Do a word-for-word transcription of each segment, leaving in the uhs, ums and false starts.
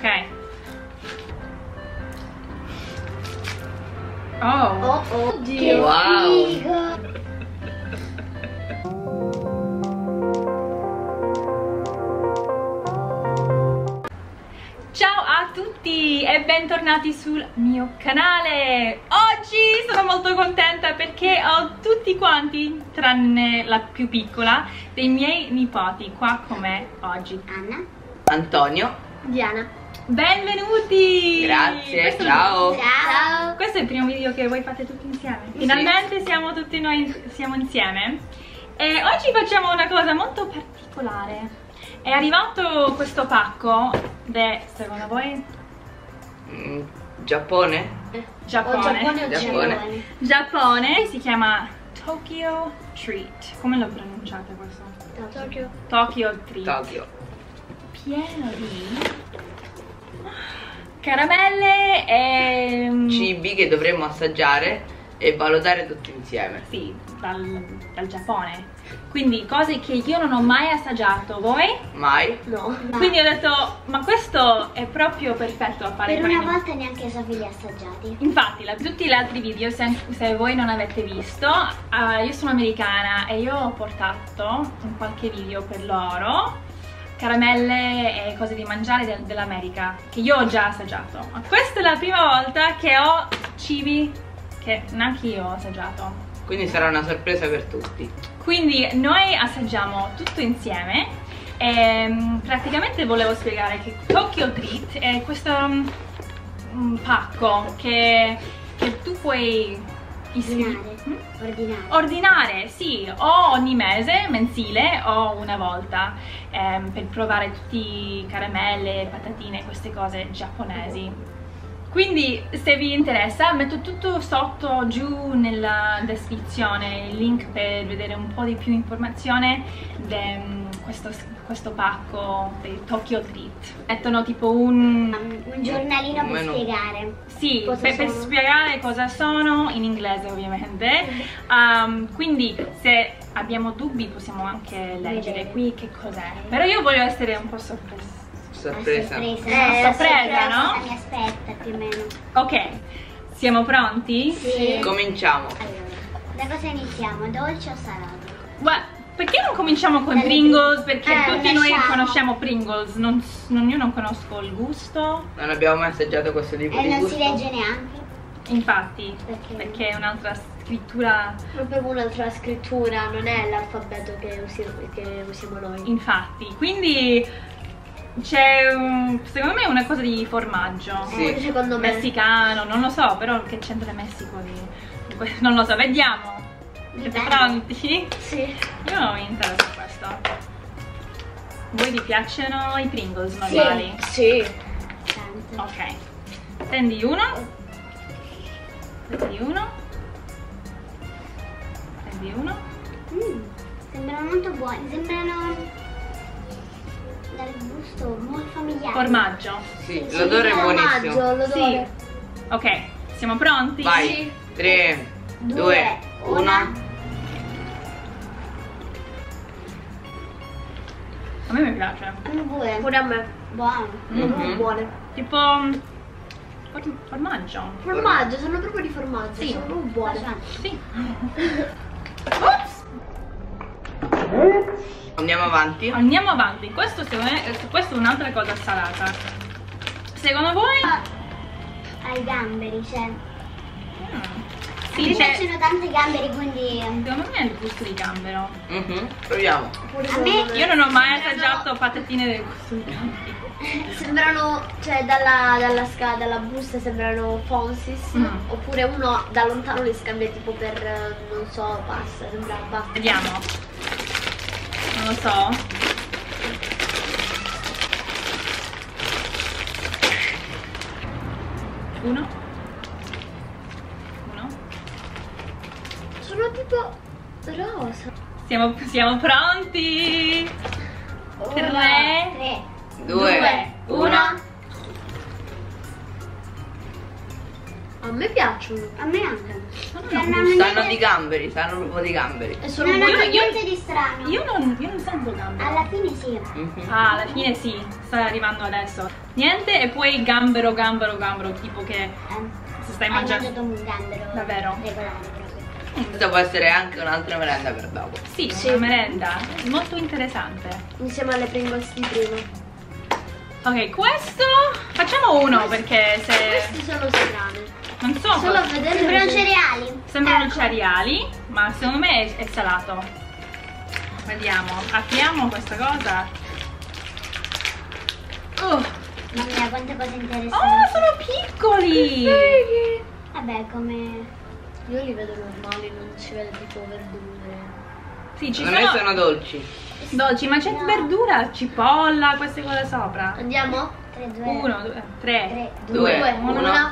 Ok. Oh. Oh, oh, Dio. Wow. Ciao a tutti e bentornati sul mio canale. Oggi sono molto contenta perché ho tutti quanti, tranne la più piccola, dei miei nipoti qua con me oggi. Anna, Antonio. Diana. Benvenuti! Grazie, Questo- ciao. Ciao. Questo è il primo video che voi fate tutti insieme. Sì. Finalmente siamo tutti noi siamo insieme. E oggi facciamo una cosa molto particolare. È arrivato questo pacco, beh, secondo voi? Mm, Giappone? Giappone. O Giappone o Giappone. Giappone. Giappone, si chiama Tokyo Treat. Come lo pronunciate questo? Tokyo. Tokyo Treat. Tokyo. Pieno di caramelle e... Cibi che dovremmo assaggiare e valutare tutti insieme. Sì, dal, dal Giappone. Quindi cose che io non ho mai assaggiato, voi? Mai? No. Quindi ho detto, ma questo è proprio perfetto a fare Per con una i- volta neanche Sofì li ha assaggiati. Infatti, la- tutti gli altri video, se, se voi non avete visto, eh, io sono americana e io ho portato in qualche video per loro caramelle e cose di mangiare del- dell'America che io ho già assaggiato. Ma questa è la prima volta che ho cibi che neanche io ho assaggiato. Quindi sarà una sorpresa per tutti. Quindi noi assaggiamo tutto insieme e mm, praticamente volevo spiegare che Tokyo Treat è questo mm, pacco che, che tu puoi iscri- Ordinare. Mm? Ordinare. ordinare, sì, o ogni mese, mensile o una volta ehm, per provare tutti i caramelle, patatine, queste cose giapponesi. Quindi se vi interessa metto tutto sotto giù nella descrizione il link per vedere un po' di più informazione di questo, questo pacco del Tokyo Treat. Mettono tipo un... Um, un giornalino Un per menù. spiegare. Sì, Cosa per, per sono? spiegare cosa sono, in inglese ovviamente. Um, quindi se abbiamo dubbi possiamo anche leggere Vedere. qui che cos'è. Però io voglio essere un po' sorpresa. Sorpresa. A sorpresa. Eh, la sorpresa, no? Mi aspetta più o meno. Ok, siamo pronti? Sì. Cominciamo. Allora, da cosa iniziamo? Dolce o salato? Guarda, perché non cominciamo con Dalle Pringles? Perché eh, tutti noi lasciamo. conosciamo Pringles, non, non- io non conosco il gusto. Non abbiamo mai assaggiato questo tipo E di non gusto. si legge neanche. Infatti, Perché? perché è un'altra scrittura. Proprio un'altra scrittura, non è l'alfabeto che, usi- che usiamo noi. Infatti, quindi c'è un- secondo me una cosa di formaggio. Sì. Eh, secondo me. Messicano, non lo so, però che c'entra il Messico di... di que- non lo so, vediamo. Siete Dipende. pronti? Sì. Io non mi interessa questo. Voi vi piacciono i Pringles normali? Sì. Tanto. Ok. Prendi uno. Prendi uno. Prendi uno. Mm, sembrano molto buoni. Sembrano dal gusto molto familiare. Formaggio. Sì, Sì, l'odore è sì, buonissimo. Formaggio, l'odore. Ok, siamo pronti? Vai. tre, due, uno. A me mi piace. A me pure. Pure a me. Buono. Sono Mhm. proprio buone. Tipo mm, for- formaggio. Formaggio, sono proprio di formaggio. Sì. Sono proprio buone. Sì. Andiamo avanti. Andiamo avanti. Questo secondo me eh, questo è un'altra cosa salata. Secondo voi? Ai gamberi, cioè. Mm. Mi Sì, c'è. piacciono tanto i gamberi, quindi. Secondo me è il gusto di gambero. Mhm, proviamo. Pure A secondo me- Io non ho mai Sembrano- assaggiato patatine del gusto di gambero. Sembrano, cioè dalla, dalla scala, dalla busta sembrano Fonsis. Mm. Oppure uno da lontano li scambia tipo per, eh, non so, pasta. Sembra pasta. Vediamo. Non lo so. Uno. Uno. Sono tipo rosa. Siamo, siamo pronti? Tre, Tre. Due, uno. A me piacciono. A me anche. Sono Cioè, una non- busta. Sanno di gamberi, sanno proprio di gamberi. E sono Non buone. hanno io- niente di strano. Io non, io non sento gambero. Alla fine sì. Mhm. Ah, alla fine sì, sta arrivando adesso. Niente, e poi gambero, gambero, gambero, tipo che Eh, se stai hai mangiando... mangiato un gambero Davvero? regolare proprio. Questa può essere anche un'altra merenda per dopo. Sì, Sì. una merenda, molto interessante. Insieme alle Pringles di prima. Ok, questo... Facciamo uno perché se... Questi sono strani. Non so... Solo a cosa- vedere. Sembrano cereali. Sembrano Ecco. cereali, ma secondo me è, è salato. Vediamo, apriamo questa cosa. Oh, Mamma mia, quante cose interessanti. oh, sono piccoli! Vabbè, come... Io li vedo normali, non ci vedo tipo verdure. Sì, ci Secondo me sono sono dolci. dolci, ma c'è No. verdura, cipolla, queste cose sopra. Andiamo? tre, due, Uno, due, tre. tre, Due, Due, uno. una.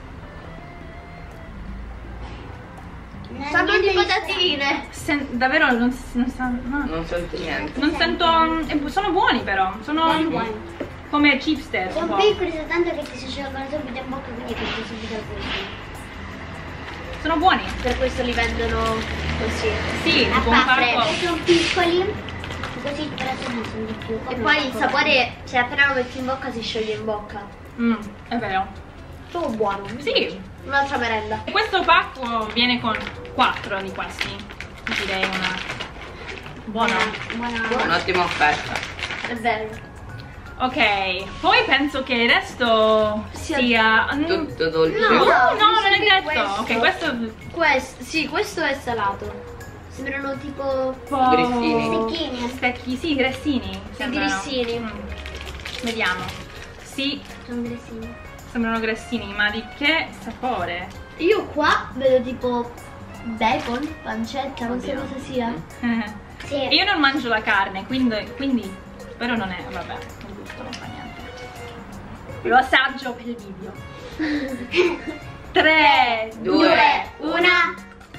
Non Sanno niente di strano. patatine. Sen- davvero non, non, sa- no. Non sento niente. Non sento... eh, sono buoni però, sono Buoni, buoni. come chipster un Sono po'. piccoli soltanto che ti si sciolgono subito in bocca, quindi compri subito questo. Sono buoni. Per questo li vendono così. Sì, A tipo un parte pacco. che sono piccoli, così però sono di più. E poi il sapore, cioè appena lo metti in bocca si scioglie in bocca. Mm, è vero. Proprio buono. Sì. Un'altra merenda. Questo pacco viene con quattro di questi. Direi una buona. Buona. Un'ottima offerta. È vero. Ok, poi penso che il resto Sia sia... mm, Tutto dolce. No, No, no, mi non sa è che detto. questo- Ok, questo Questo, sì, questo è salato. Sembrano tipo un po'... Grissini. Stecchini. Stecchi, sì, grissini. sembrano. grissini. Mm. Vediamo. Sì, Sono grissini. sembrano grissini, ma di che sapore? Io qua vedo tipo bacon, pancetta, non so Oddio. cosa sia. Sì. Io non mangio la carne, quindi, quindi però non è, vabbè, il gusto non fa niente. Lo assaggio per il video. tre, Due, una.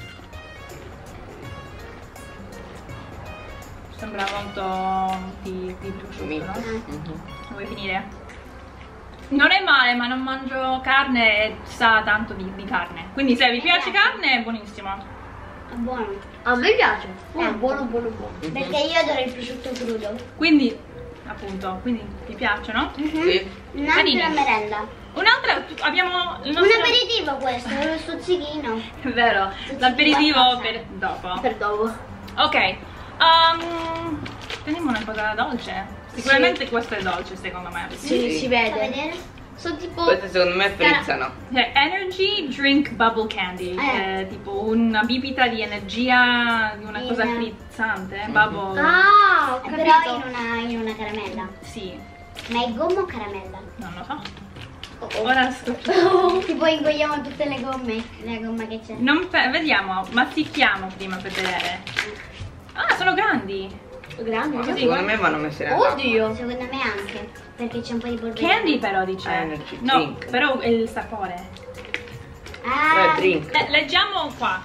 Sembra molto di, di prosciutto, no? Mhm. Vuoi finire? Non è male, ma non mangio carne e sa tanto di, di carne. Quindi se vi piace carne è buonissimo. È buono. A me piace. Buono, Eh. buono, buono, buono. Perché io adoro il prosciutto crudo. Quindi, appunto, quindi ti piacciono? Sì. Un'altra Carini. merenda. Un'altra, abbiamo il Un nostro... aperitivo questo, lo stuzzichino. È vero, l'aperitivo qualcosa. per dopo. Per dopo. Ok, um, prendiamo una cosa dolce. Sicuramente questo è dolce secondo me. Sì, Sì. si Fa vede. vedere? Sono tipo Queste secondo me frizzano. Cioè, Energy Drink Bubble Candy, Eh. è tipo una bibita di energia, di una Sì, cosa eh. frizzante, Mhm. bubble. Ah, ho Eh, capito. Però in una, in una caramella. Sì, Ma è gomma o caramella? non lo so. Oh, oh. Ora scopro. Tipo ingoiamo tutte le gomme, la gomma che c'è. Non pe- vediamo, mastichiamo prima per vedere. Ah, sono grandi. Grandi. Ma Così, secondo guarda. me vanno messi nell'acqua. Oddio. Secondo me anche, perché c'è un po' di polvere. Candy però dice. Energy No, drink. però è il sapore. Ah, Beh, drink. Eh, leggiamo qua.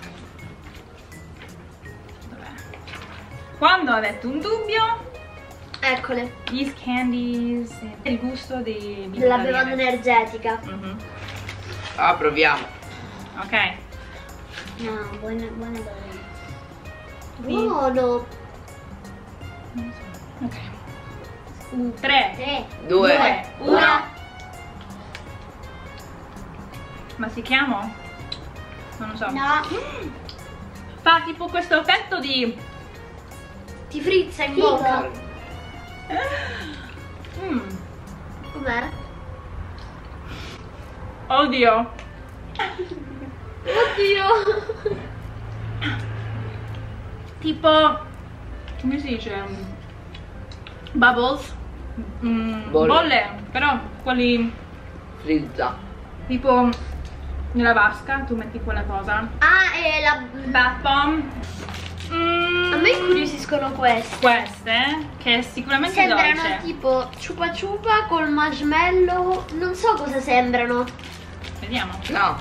Dov'è? Quando avete un dubbio, Eccole. these candies, il gusto di Della bevanda energetica. Mhm. Ah, proviamo. Ok. no, buona, buona buona. Buono. Ok. Uh, tre, Tre, Due, uno. una. Ma si chiama? Non lo so. no, Fa tipo questo effetto di... Ti frizza in Figo. bocca. Mm. Com'è? Oddio. Oddio. Tipo... Come si dice? Bubbles. Mm, Bolle. bolle. Però quelli... Frizza. Tipo... Nella vasca tu metti quella cosa. Ah, e la... Bath bomb. Mm, A me incuriosiscono queste. queste, che è sicuramente Sembrano dolce. tipo ciupa ciupa col marshmallow. Non so cosa sembrano. Vediamo. No.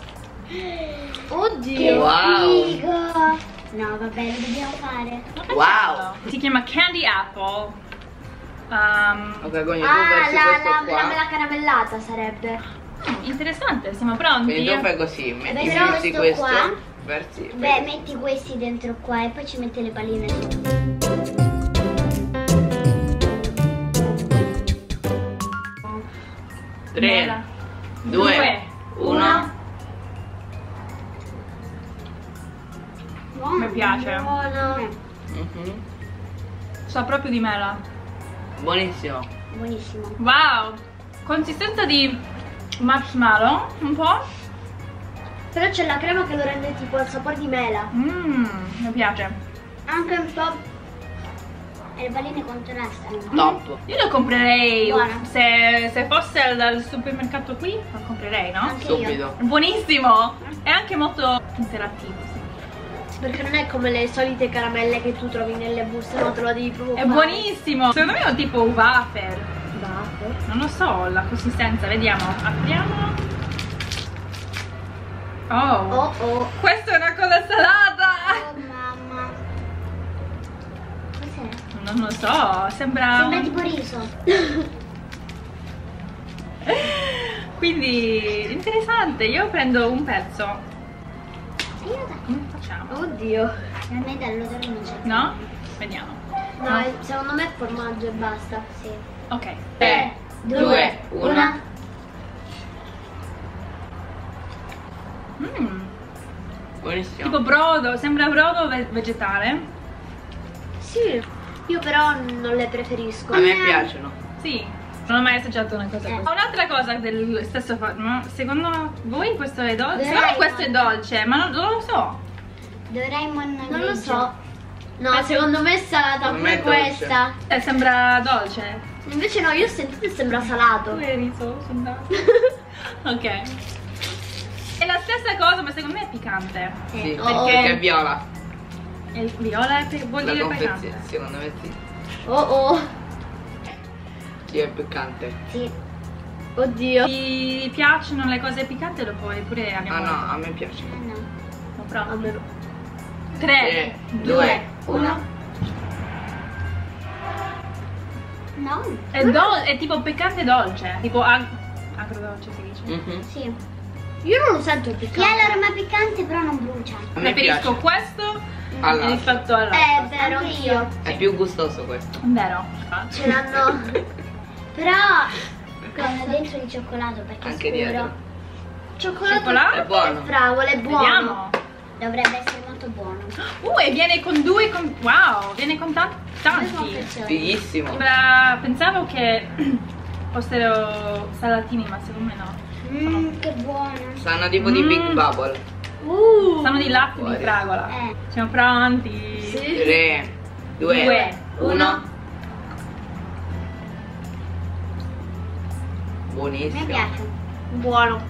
Oddio. Wow. figo. No, vabbè, lo dobbiamo fare. Wow. Si chiama Candy Apple. Um, Ok, quindi tu Ah, versi la, questo la, qua. la mela caramellata sarebbe. mm, interessante, siamo pronti? Quindi tu fai così, metti Però versi questo questo. qua- Versi. Beh, metti questi dentro qua e poi ci metti le palline sotto. tre, due, uno. Mi piace. Buono. Mhm. Sa proprio di mela. Buonissimo. Buonissimo. Wow! Consistenza di marshmallow, un po'. Però c'è la crema che lo rende tipo il sapore di mela. Mmm, mi piace. Anche un po'. E le palline quanto restano? Top. Io lo comprerei. Buona. Se, se fosse al, al supermercato qui, lo comprerei, no? Anche io. Subito. Buonissimo! È anche molto interattivo, sì. Perché non è come le solite caramelle che tu trovi nelle buste, no? Te lo devi proprio È fare. buonissimo! Secondo me è un tipo wafer. Wafer. Non lo so, la consistenza, vediamo. Apriamo. Oh! Oh oh. Questa è una cosa salata! Oh mamma. Cos'è? Non lo so, sembra... Sembra tipo riso. Quindi, interessante. Io prendo un pezzo. E io da. Come facciamo? Oddio. A me dall'odore non c'è. No? Vediamo. No, è- secondo me è formaggio e basta. Sì. Ok. tre, due, uno. Mm, Buonissimo. tipo brodo, sembra brodo ve- vegetale. Sì. Io però non le preferisco. A me piacciono. Sì, non ho mai assaggiato una cosa Eh. così. Un'altra cosa del stesso forno, secondo voi questo è dolce? Doraemon. Secondo me questo è dolce, ma non, non lo so. Doraemon Non lo grigio. so. No, secondo me è salata Secondo me pure è dolce. questa. Eh, sembra dolce. Invece no, io ho sentito e sembra salato. Tu eri riso, sembra. Ok. È la stessa cosa, ma secondo me è piccante. Sì, Oh. perché è viola. E il viola è pe- vuol La dire confezione, piccante. secondo me sì. Oh oh. Sì, è piccante. Sì. Oddio. Ti piacciono le cose piccanti? Lo puoi pure Ah abbiamo no, a me piace. Eh no. Siamo A pronti. me no. tre, tre, due, due, uno. No? È, dol- è tipo piccante dolce, tipo ag- agrodolce si dice. Mhm. Sì. Io non lo sento Sì, piccante. ha l'aroma piccante però non brucia. A me Preferisco piace. questo All'altro. rispetto all'altro. Eh, è vero, Anche anch'io. È più gustoso questo. Vero. Ce l'hanno. Però hanno dentro il cioccolato perché Anche è scuro. dietro. Cioccolato. Cioccolato? È buono. Fragole, è buono. Vediamo. Dovrebbe essere molto buono. Uh, e viene con due con... Wow, viene con tan- Due tanti. confezioni. Fighissimo. Sembra- Pensavo che fossero salatini, ma secondo me no. Mmm, che buono. Sanno tipo di Mm. Big Bubble. Uh. Sono di latte di Fuori. fragola. Eh. Siamo pronti? Sì. tre, due, Due, uno. Mi Buonissimo. piace. Buono.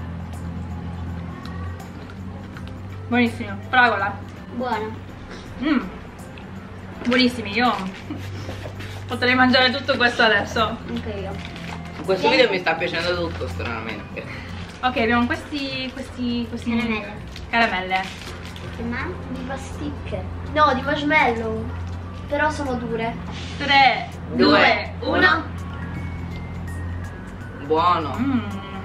Buonissimo. Fragola. Buono. Mm. Buonissimi, io potrei mangiare tutto questo adesso. Anche io. In questo video mi sta piacendo tutto, stranamente. Ok, abbiamo questi, questi, questi Caramelle. caramelle. Che ma? Di pasticche. No, di marshmallow. Però sono dure. tre, due, Due, uno. Buono. Mmm.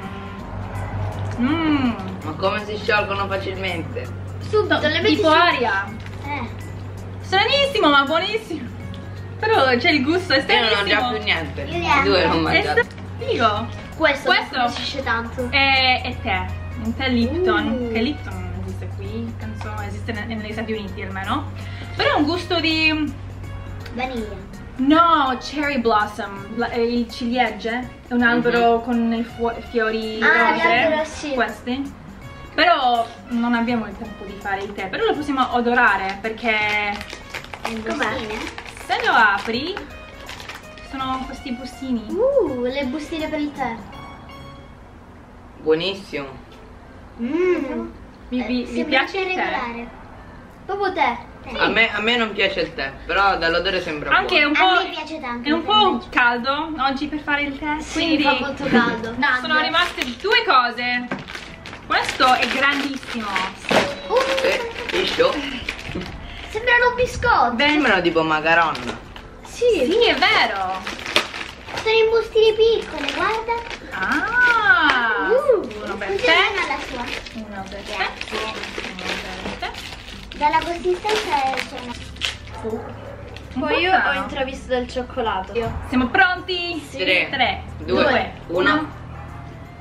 Mmm. Ma come si sciolgono facilmente? Subito, le metti Tipo su- aria. Eh. Stranissimo, ma buonissimo. Però c'è il gusto, è Io non ho stranissimo. già più niente. Io I neanche. due l'ho È mangiato. stra- figo. Questo, Questo? mi piace tanto. È, è tè, un tè Lipton, Uh. che Lipton non esiste qui, penso esiste ne- negli Stati Uniti almeno. Però è un gusto di... Vaniglia. No, cherry blossom, la- eh, il ciliegie, è un albero con i fu- fiori Ah, rose, l'albero, sì. questi. Però non abbiamo il tempo di fare il tè, però lo possiamo odorare perché Le Com'è? bustine. se lo apri sono questi bustini. Uh, le bustine per il tè. Buonissimo. Mmm. Vi, vi- vi piace il tè? regolare. Proprio tè. Sì. A me, a me non piace il tè, però dall'odore sembra Anche è buono. un A po', me piace tanto è un il tè po' invece. caldo oggi per fare il tè, Sì, quindi fa molto caldo. sono rimaste due cose. Questo è grandissimo. Eh, liscio. Sembrano biscotti. Ben- Sembrano tipo macaron. Sì. Sì, è vero. Sono in bustine piccole, guarda. Ah, Uh, uno per Così te, non la sua. uno per te, Grazie. uno per te. Dalla consistenza sono... Un po' Poi io ho strano. intravisto del cioccolato. Io. Siamo pronti? Tre, tre, due, due, uno.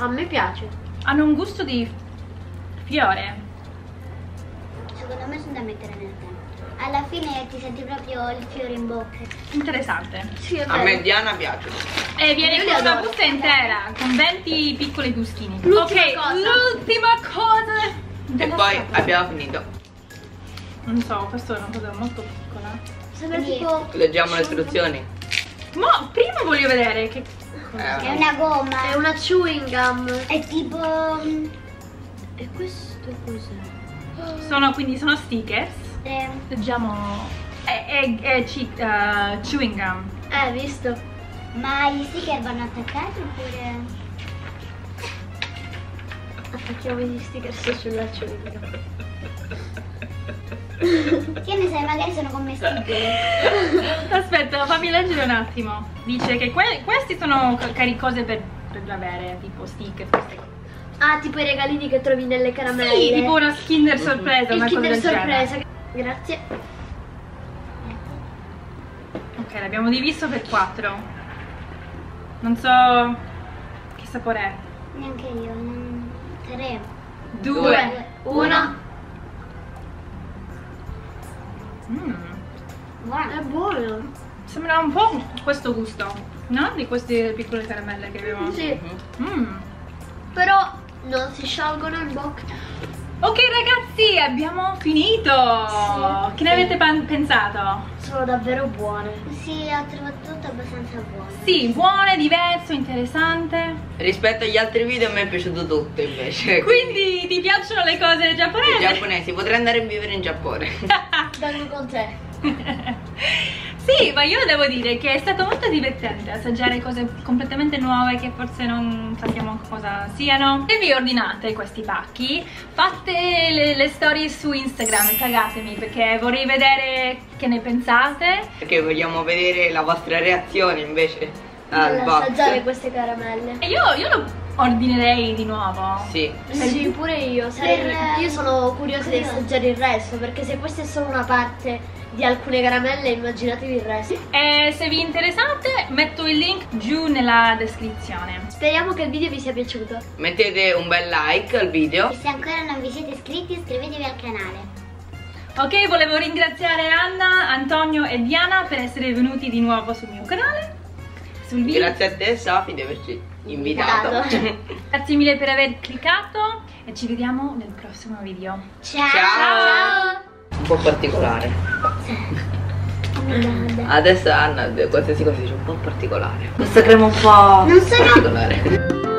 A me piace. Hanno un gusto di fiore. Secondo me sono da mettere nel tè. Alla fine ti senti proprio il fiore in bocca. Interessante. Sì, è A me vero. Diana piace. E viene Io li con una adoro. busta intera, con venti piccoli buschini. L'ultima Ok, cosa. l'ultima cosa. E della poi scatola. abbiamo finito. Non so, questo è una cosa molto piccola. Sembra Quindi- tipo... Leggiamo le istruzioni. Ma prima voglio vedere che... Eh, È una gomma. È una chewing gum. È tipo... mm, E questo cos'è? Sono, quindi sono stickers. eh, Leggiamo... È, è, è ci- uh, chewing gum. Eh, visto? ma gli sticker vanno attaccati oppure... Attacchiamo gli stickers sulla chewing gum. Che ne sai, magari sono commestibili. Aspetta, fammi leggere un attimo. Dice che que- questi sono ca- cari cose per, per avere, tipo sticker, queste cose. Ah, tipo i regalini che trovi nelle caramelle. Sì, tipo una Kinder sorpresa, il una cosa Kinder del genere. sorpresa. Grazie. Ok, l'abbiamo diviso per quattro. Non so che sapore è. Neanche io. non- Tre. Due. Due. Uno. Mm, Buono. È buono. sembra un po' questo gusto, no? Di queste piccole caramelle che avevamo. Sì. Mm. Però non si sciolgono in bocca. Ok ragazzi, abbiamo finito. Sì. Che ne avete pan- pensato? Sono davvero buone. Sì, ho trovato tutto abbastanza buono. Sì, buone, diverso, interessante. Rispetto agli altri video a me è piaciuto tutto invece. Quindi ti piacciono le cose I giapponesi? giapponesi, potrei andare a vivere in Giappone. Vengo con te. Sì, ma io devo dire che è stato molto divertente assaggiare cose completamente nuove che forse non sappiamo cosa siano. Se vi ordinate questi pacchi, fate le, le storie su Instagram e taggatemi perché vorrei vedere che ne pensate. Perché vogliamo vedere la vostra reazione invece al Assaggiare box. queste caramelle. E io, io lo ordinerei di nuovo. Sì. Sì, pure io. Sarei- Per- Io sono curiosa di curiosa. assaggiare il resto, perché se questa è solo una parte di alcune caramelle, immaginatevi il resto. E se vi interessate metto il link giù nella descrizione. Speriamo che il video vi sia piaciuto. Mettete un bel like al video. E se ancora non vi siete iscritti, iscrivetevi al canale. Ok, volevo ringraziare Anna, Antonio e Diana per essere venuti di nuovo sul mio canale. Sul video. Grazie a te Sofi di averci invitato. Invitato. Grazie mille per aver cliccato e ci vediamo nel prossimo video. Ciao! Ciao. Un po' particolare. Adesso Anna qualsiasi cosa dice un po' particolare. Questa crema un po' Non sono- particolare.